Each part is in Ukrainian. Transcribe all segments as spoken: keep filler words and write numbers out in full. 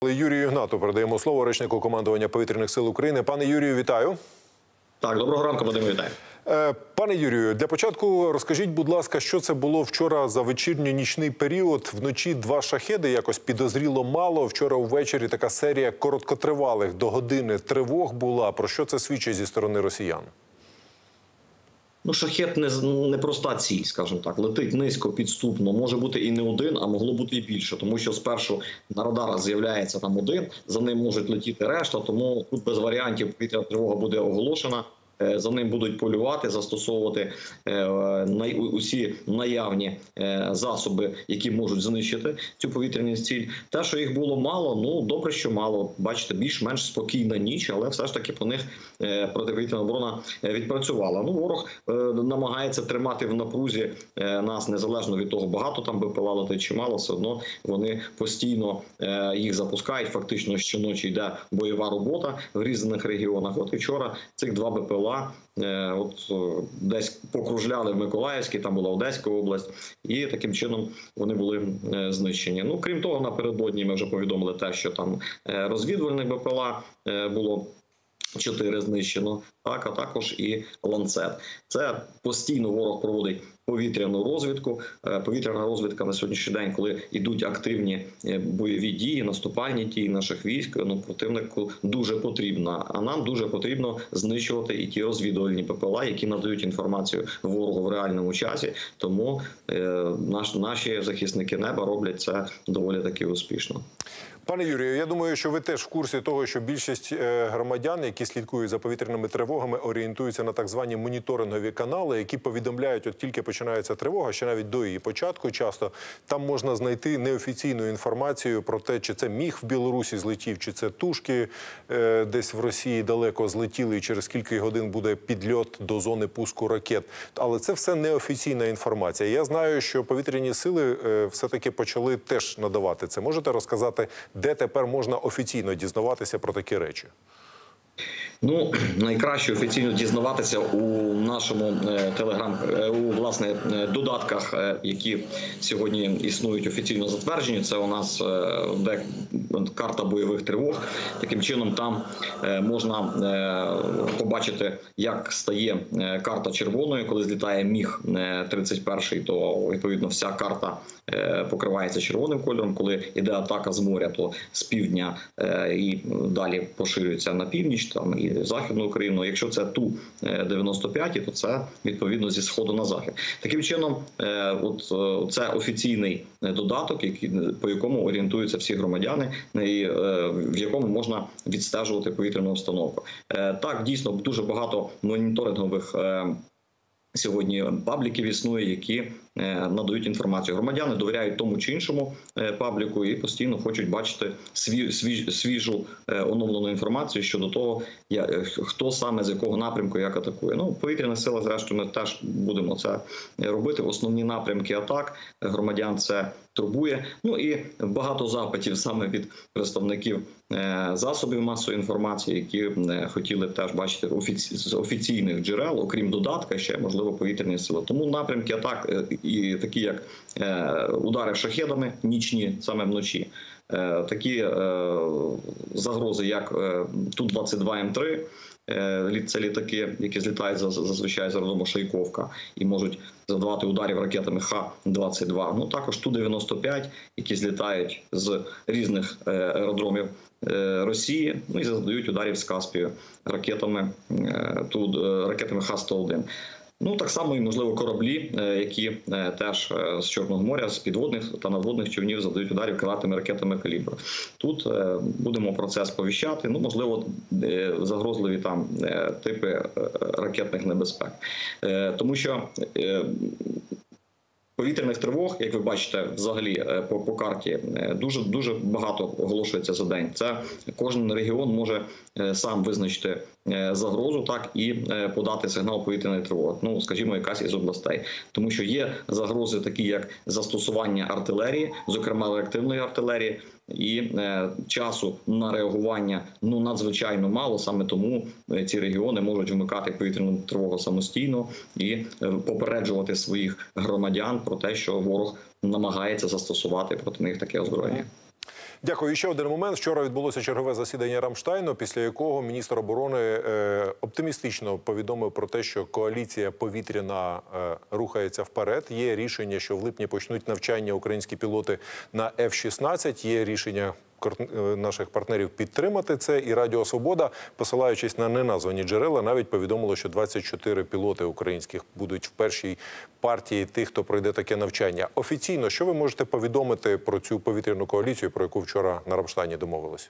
Юрію Ігнату передаємо слово, речнику командування Повітряних сил України. Пане Юрію, вітаю. Так, доброго ранку, Вадим, вітаю. Пане Юрію, для початку розкажіть, будь ласка, що це було вчора за вечірньо-нічний період? Вночі два шахеди, якось підозріло мало. Вчора ввечері така серія короткотривалих до години тривог була. Про що це свідчить зі сторони росіян? Ну, шахет не, не проста ціль, скажімо так. Летить низько, підступно. Може бути і не один, а могло бути і більше. Тому що спершу на радарах з'являється там один, за ним можуть летіти решта. Тому тут без варіантів повітряна тривога буде оголошена. За ним будуть полювати, застосовувати усі наявні засоби, які можуть знищити цю повітряну ціль. Те, що їх було мало, ну добре, що мало. Бачите, більш-менш спокійна ніч, але все ж таки по них протиповітряна оборона відпрацювала. Ну, ворог намагається тримати в напрузі нас незалежно від того, багато там БПЛА летить чи мало, все одно вони постійно їх запускають. Фактично щоночі йде бойова робота в різних регіонах. От і вчора цих два БПЛА От десь покружляли в Миколаївській, там була Одеська область, і таким чином вони були знищені. Ну, крім того, напередодні ми вже повідомили те, що там розвідувальних БПЛА було чотири знищено, так, а також і ланцет. Це постійно ворог проводить повітряну розвідку. Повітряна розвідка на сьогоднішній день, коли йдуть активні бойові дії, наступальні дії наших військ, ну, противнику дуже потрібна. А нам дуже потрібно знищувати і ті розвідувальні ППЛА, які надають інформацію ворогу в реальному часі. Тому е, наш, наші захисники неба роблять це доволі таки успішно. Пане Юрію, я думаю, що ви теж в курсі того, що більшість громадян, які слідкують за повітряними тривогами, орієнтуються на так звані моніторингові канали, які повідомляють, от тільки починається тривога, ще навіть до її початку часто. Там можна знайти неофіційну інформацію про те, чи це міг в Білорусі злетів, чи це тушки е, десь в Росії далеко злетіли, і через кілька годин буде підльот до зони пуску ракет. Але це все неофіційна інформація. Я знаю, що повітряні сили е, все-таки почали теж надавати це. Можете розказати, де тепер можна офіційно дізнаватися про такі речі? Ну, найкраще офіційно дізнаватися у нашому е, телеграм, е, у власне е, додатках, е, які сьогодні існують офіційно затверджені. Це у нас е, де карта бойових тривог. Таким чином там е, можна е, побачити, як стає е, карта червоною, коли злітає міг тридцять перший, то відповідно вся карта е, покривається червоним кольором. Коли йде атака з моря, то з півдня е, і далі поширюється на північ, там і Західну Україну. Якщо це Ту дев'яносто п'ять, то це відповідно зі сходу на захід. Таким чином, от це офіційний додаток, який, по якому орієнтуються всі громадяни, і в якому можна відстежувати повітряну обстановку. Так, дійсно, дуже багато моніторингових сьогодні пабліків існує, які надають інформацію. Громадяни довіряють тому чи іншому пабліку і постійно хочуть бачити свіж, свіж, свіжу оновлену інформацію щодо того, хто саме з якого напрямку як атакує. Ну, повітряна сила, зрештою, ми теж будемо це робити. Основні напрямки атак громадян це турбує. Ну і багато запитів саме від представників засобів масової інформації, які хотіли теж бачити офіці... з офіційних джерел, окрім додатка, ще, можливо, повітряні сили. Тому напрямки атак, і такі як удари шахедами нічні, саме вночі, такі загрози, як Ту двадцять два М три, це літаки, які злітають зазвичай з аеродрому Шайковка і можуть завдавати ударів ракетами Х двадцять два. Ну, також Ту дев'яносто п'ять, які злітають з різних аеродромів Росії, ну і завдають ударів з Каспію ракетами, тут, ракетами Х сто один. Ну, так само і, можливо, кораблі, які теж з Чорного моря, з підводних та надводних човнів завдають ударів крилатими ракетами «Калібр». Тут будемо про це сповіщати. Ну, можливо, загрозливі там типи ракетних небезпек. Тому що повітряних тривог, як ви бачите, взагалі по, по карті дуже дуже багато оголошується за день. Це кожен регіон може сам визначити загрозу, так і подати сигнал повітряної тривоги. Ну, скажімо, якась із областей, тому що є загрози, такі як застосування артилерії, зокрема реактивної артилерії. І е, часу на реагування ну надзвичайно мало, саме тому ці регіони можуть вмикати повітряну тривогу самостійно і е, попереджувати своїх громадян про те, що ворог намагається застосувати проти них таке озброєння. Дякую. І ще один момент. Вчора відбулося чергове засідання Рамштайну, після якого міністр оборони е, оптимістично повідомив про те, що коаліція повітряна е, рухається вперед. Є рішення, що в липні почнуть навчання українські пілоти на еф шістнадцять. Є рішення наших партнерів підтримати це. І Радіо Свобода, посилаючись на неназвані джерела, навіть повідомило, що двадцять чотири пілоти українських будуть в першій партії тих, хто пройде таке навчання. Офіційно, що ви можете повідомити про цю повітряну коаліцію, про яку вчора на Рамштайні домовилися?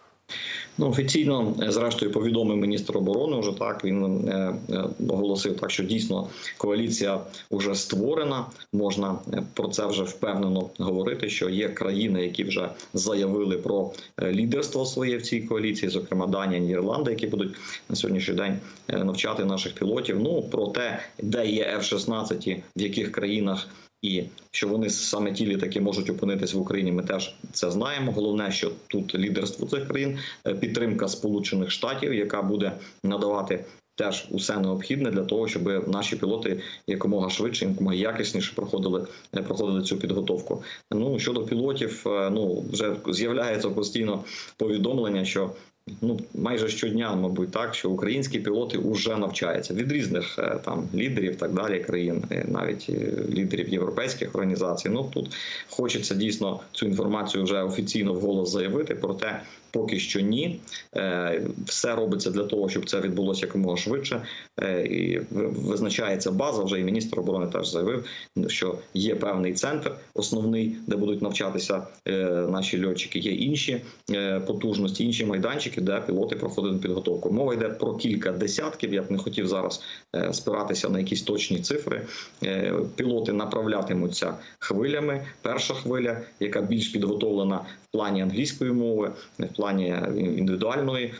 Ну, офіційно, зрештою, повідомив міністр оборони вже так. Він е, е, оголосив так, що дійсно коаліція вже створена. Можна про це вже впевнено говорити, що є країни, які вже заявили про лідерство своє в цій коаліції, зокрема Данія, Нідерланди, які будуть на сьогоднішній день навчати наших пілотів. Ну, про те, де є еф шістнадцять, в яких країнах, і що вони саме ті літаки можуть опинитись в Україні, ми теж це знаємо. Головне, що тут лідерство цих країн, підтримка Сполучених Штатів, яка буде надавати теж усе необхідне для того, щоб наші пілоти якомога швидше, якомога якісніше проходили, проходили цю підготовку. Ну, щодо пілотів, ну, вже з'являється постійно повідомлення, що ну, майже щодня, мабуть, так, що українські пілоти вже навчаються від різних там лідерів, так далі, країн, навіть лідерів європейських організацій. Ну, тут хочеться дійсно цю інформацію вже офіційно вголос заявити, проте поки що ні. Все робиться для того, щоб це відбулося якомога швидше. І визначається база, вже і міністр оборони теж заявив, що є певний центр основний, де будуть навчатися наші льотчики, є інші потужності, інші майданчики, де пілоти проходять підготовку. Мова йде про кілька десятків, я б не хотів зараз спиратися на якісь точні цифри. Пілоти направлятимуться хвилями. Перша хвиля, яка більш підготовлена в плані англійської мови, в плані індивідуальної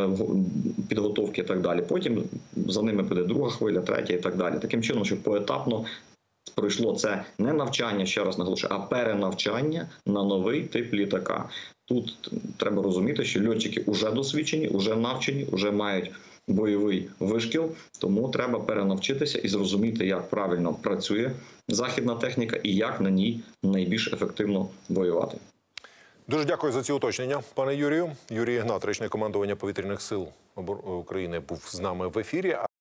підготовки і так далі. Потім за ними буде друга хвиля, третя і так далі. Таким чином, щоб поетапно пройшло це не навчання, ще раз наголошую, а перенавчання на новий тип літака. Тут треба розуміти, що льотчики вже досвідчені, вже навчені, вже мають бойовий вишкіл, тому треба перенавчитися і зрозуміти, як правильно працює західна техніка і як на ній найбільш ефективно воювати. Дуже дякую за ці уточнення, пане Юрію. Юрій Ігнат, речник командування повітряних сил України, був з нами в ефірі.